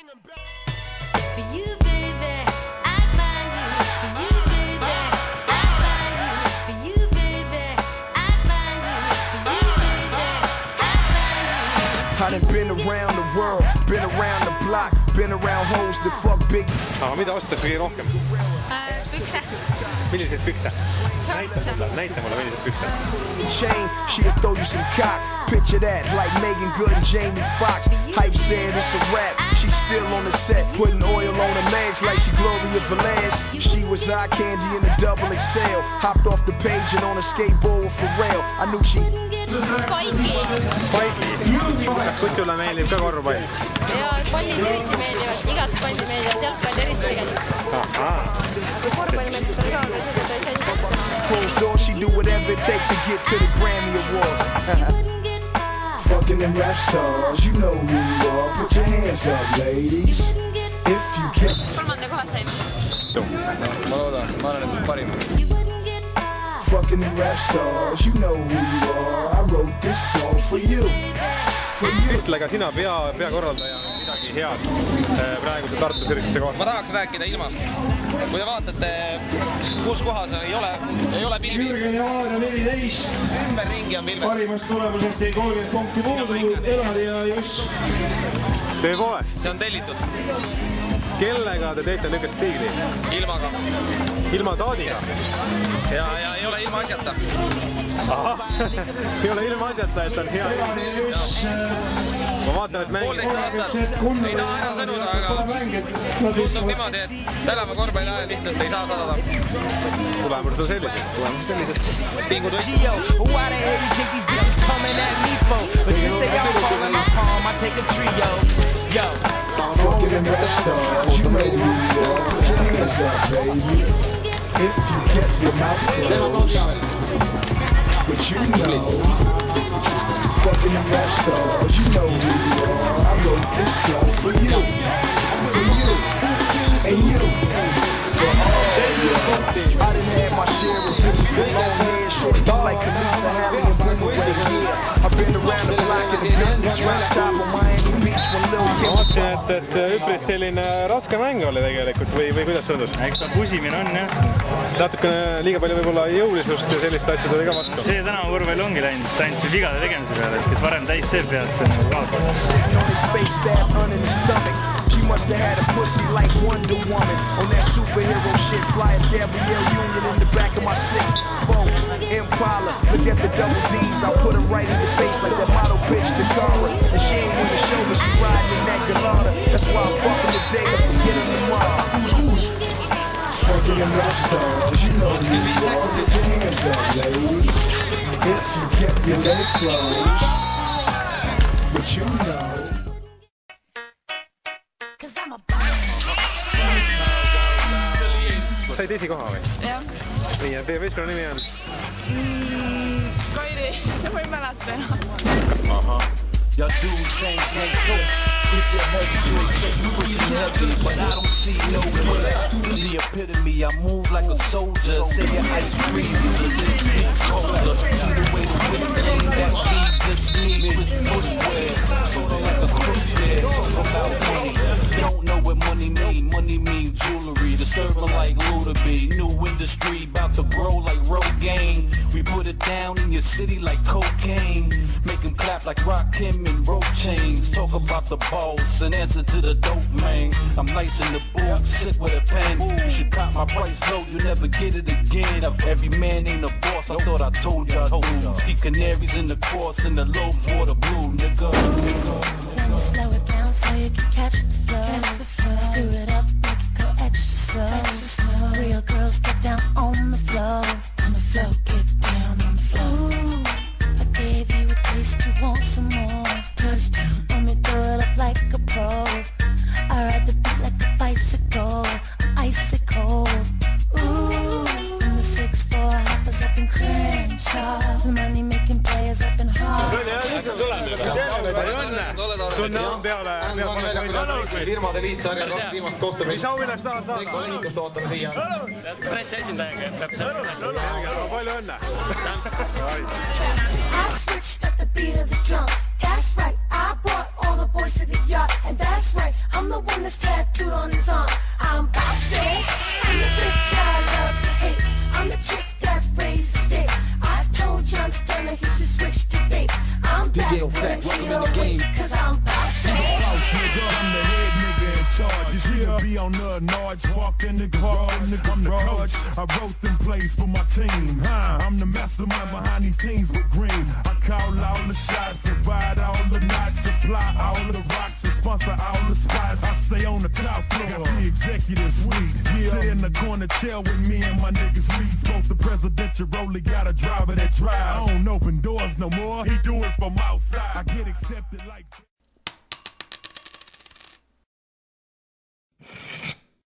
I done been around the world, been around the block, been around hoes that fuck big. Aga mida ostatakse kõige rohkem? Pükse. Milliseid pükse? Näita mulle, milliseid pükse. Chain, she'll throw you some cock. Picture that, like Megan Good and Jamie Foxx. Hype said it's a rap. She's still on the set, putting oil on her legs like she Gloria Velez. She was eye candy in a double XL. Hopped off the page and on a skateboard with Pharrell. I knew she... Spike'i. Kas kutsule meeldib ka korvpall? Jaa, pallid eriti meeldivad, igast palli meeldivad, jalgpall eriti tegelikult. Kui korvpall meeldib ka, aga seda ta ei saa nii kätte. Closed door, she do whatever it takes to get to the Grammy Awards. Fucking them rap stars, you know who you are. Put your hands up, ladies. If you can. Kolmanda koha saime. Ma loodan, ma olen nendest parim. Fucking them rap stars, you know who you are. I wrote this song for you. Ütle ka sina peakorraldaja midagi head praeguse Tartus ürituse kohta. Ma tahaks rääkida ilmast. Kui te vaatate, kus kohas ei ole pilvis. Ümberringi on pilves. Parimast tulemusest ei 30 punkti muudu, Elari ja Juss. Tõepoolest. See on tellitud. Kellega te teete nükest stiili? Ilmaga. Ilma taadiga? Ja ei ole ilma asjata. Ei ole ilma asjata, et on hea. Ma vaatan, et mängib. 1,5 aastat. Ei taha ära sõnuda, aga tundub niimoodi, et tänava korvpalli ajal lihtsalt ei saa sadada. Tulemused on sellised. Pingud võiks. Fucking them rap stars, you know who you are. Put your hands up, baby. If you kept your mouth closed. But you know, fucking them rap stars, you know who you are. I wrote this song for you, and you, for all you. I done had my share of bitches with long hair, short like Kalisa, Halle, and Boomerang, yeah. I've been around the block in the Bentley drop top on Miami Beach when Lil Kim was on. Et üpris selline raske mäng oli tegelikult või kuidas tundus? Eks ta pusimine on, jah. Natukene liiga palju võib-olla jõulisust ja sellist asja tuli ka vastu. See tänava korvpall ongi läinud, sest ainult see vigade tegemise peale, et kes varem täis teeb pead, see on kaotab. She must have had a pussy like Wonder Woman on that superhero shit. Fly as Gabrielle Union in the back of my 6'4" Impala. Look at the double D's. I'll put them right in your face like that model bitch Takara. And she ain't win the show, but she riding in that Galata. That's why I'm fucking today to forget them tomorrow. Who's? Fucking them rap stars. You know who you are. Put your hands up, ladies. If you kept your legs closed. But you know. Said esikoha või? Jah. Nii, ja teie võistkonna nimi on? Kairi, ma ei mäleta enam. Aha. Y'all dudes ain't gang so get your head straight, say you pushing heavy, but I don't see no way. The epitome, I move like a soldier, say your ice freezing, but this gets colder. See the way the whip lane, that beat just need with footwear. Sorta like a crook there, talk about money. Don't know what money mean jewelry. Disturbing like Ludaby, new industry, about to grow like Rogaine. We put it down in your city like cocaine. Make them clap like Rakim and rope chains. Talk about the boss and answer to the dope man. I'm nice in the booth, sick with a pen. You should cop my price low, you never get it again. Every man ain't a boss, I thought I told y'all dudes. Keep canaries in the course and the lobes water blue, nigga. Slow it down so you can catch the flow. Screw it up, make it go extra slow. Real girls get down on the floor. On the floor, get down on the floor. I gave you a taste, you want some more. Touchdown, let me throw it up like a pro. I ride the beat like a bicycle. I'm icy cold. Ooh, from the 6'4" hoppers up in Crenshaw. The money making players up in Hall. Tunne on peale. Firmade liitsarja 2 viimast kohtumist. Mis auhinnast tahad saada? Õnnitust ootame siia. Pressi esindajaga peab saada. Palju õnne. I switched up the beat of the drum. That's right, I brought all the boys to the yacht. And that's right, I'm the the one that's tattooed on his arm. I'm bossy. I'm the bitch I love to hate. I'm the chick that's raised the stakes. I told young Stunner he should switch to bass. I'm DJ O'Fat, welcome in the game. Cause I'm bossy. I'm the head nigga in charge. You see her be on the Norge, walked in the garage, I'm the coach. I wrote them plays for my team. I'm the mastermind behind these teams with green. I call all the shots, divide all the knots, supply all the rocks, and sponsor all the spots. I stay on the top floor, the executive suite. Sit in the corner, chill with me and my niggas leads. Both the presidential rollie got a driver that drive. I don't open doors no more, he do it from outside. I get accepted like